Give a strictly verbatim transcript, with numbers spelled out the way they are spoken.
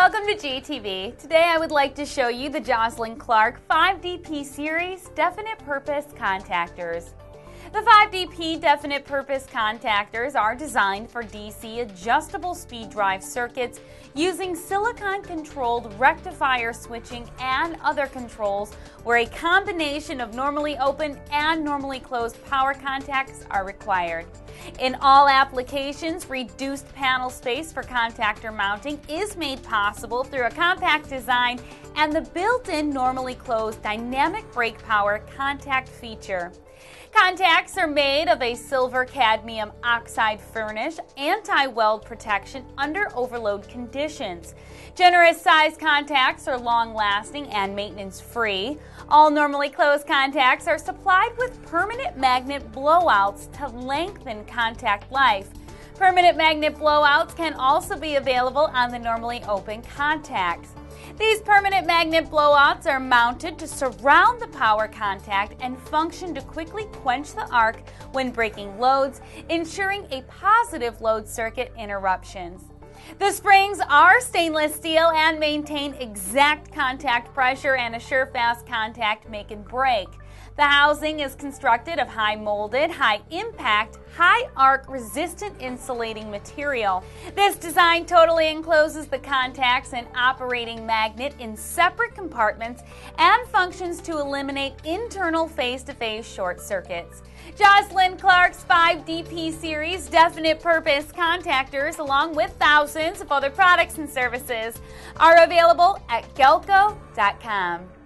Welcome to G T V. Today I would like to show you the Joslyn Clark five D P Series Definite Purpose Contactors. The five D P Definite Purpose Contactors are designed for D C adjustable speed drive circuits using silicon-controlled rectifier switching and other controls where a combination of normally open and normally closed power contacts are required. In all applications, reduced panel space for contactor mounting is made possible through a compact design and the built-in normally closed dynamic brake power contact feature. Contacts are made of a silver cadmium oxide furnish, anti-weld protection under overload conditions. Generous size contacts are long-lasting and maintenance-free. All normally closed contacts are supplied with permanent magnet blowouts to lengthen contact life. Permanent magnet blowouts can also be available on the normally open contacts. These permanent magnet blowouts are mounted to surround the power contact and function to quickly quench the arc when breaking loads, ensuring a positive load circuit interruptions. The springs are stainless steel and maintain exact contact pressure and assure fast contact make and break. The housing is constructed of high molded, high impact, high arc resistant insulating material. This design totally encloses the contacts and operating magnet in separate compartments and functions to eliminate internal face-to-face short circuits. Joslyn Clark's five D P Series Definite Purpose Contactors, along with thousands of other products and services, are available at Galco dot com.